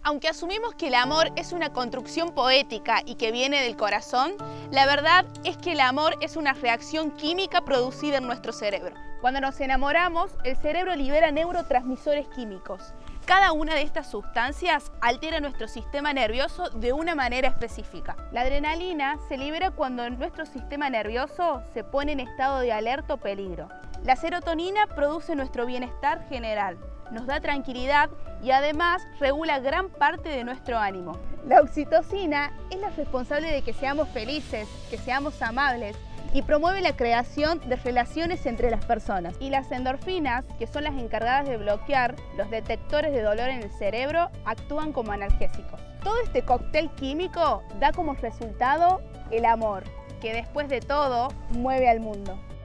Aunque asumimos que el amor es una construcción poética y que viene del corazón, la verdad es que el amor es una reacción química producida en nuestro cerebro. Cuando nos enamoramos, el cerebro libera neurotransmisores químicos. Cada una de estas sustancias altera nuestro sistema nervioso de una manera específica. La adrenalina se libera cuando nuestro sistema nervioso se pone en estado de alerta o peligro. La serotonina produce nuestro bienestar general, nos da tranquilidad y además regula gran parte de nuestro ánimo. La oxitocina es la responsable de que seamos felices, que seamos amables y promueve la creación de relaciones entre las personas. Y las endorfinas, que son las encargadas de bloquear los detectores de dolor en el cerebro, actúan como analgésicos. Todo este cóctel químico da como resultado el amor, que después de todo mueve al mundo.